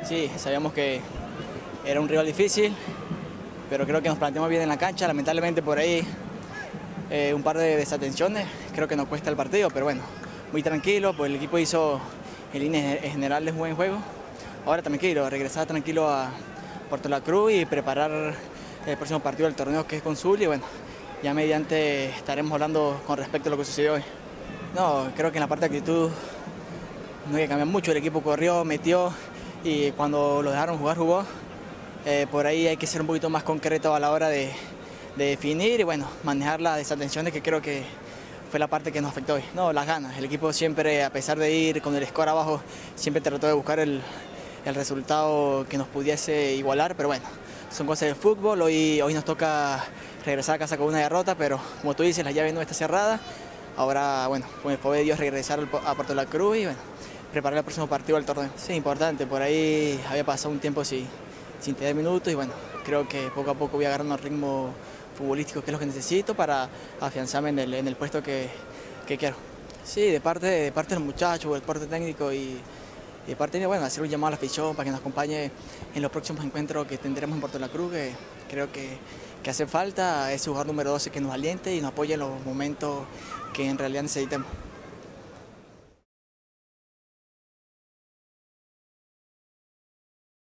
Sí, sabíamos que era un rival difícil, pero creo que nos planteamos bien en la cancha. Lamentablemente por ahí un par de desatenciones, creo que nos cuesta el partido, pero bueno, muy tranquilo, pues el equipo hizo en líneas generales un buen juego. Ahora tranquilo, regresar tranquilo a Puerto La Cruz y preparar el próximo partido del torneo, que es con Zulia, y bueno, ya mediante estaremos hablando con respecto a lo que sucedió hoy. No, creo que en la parte de actitud no hay que cambiar mucho, el equipo corrió, metió y cuando lo dejaron jugar, jugó. Por ahí hay que ser un poquito más concreto a la hora de definir y bueno, manejar las desatenciones, que creo que fue la parte que nos afectó hoy. No, las ganas, el equipo siempre, a pesar de ir con el score abajo, siempre trató de buscar el resultado que nos pudiese igualar, pero bueno, son cosas del fútbol. Hoy nos toca regresar a casa con una derrota, pero como tú dices, la llave no está cerrada. Ahora, bueno, con el favor de Dios, regresar a Puerto La Cruz y bueno, preparar el próximo partido del torneo. Sí, importante, por ahí había pasado un tiempo sin tener minutos y bueno, creo que poco a poco voy agarrando el ritmo futbolístico, que es lo que necesito para afianzarme en el puesto que quiero. Sí, de parte del muchacho, del cuerpo técnico y de parte de, bueno, hacer un llamado a la afición para que nos acompañe en los próximos encuentros que tendremos en Puerto La Cruz, que creo que hace falta ese jugador número 12 que nos aliente y nos apoye en los momentos que en realidad necesitamos.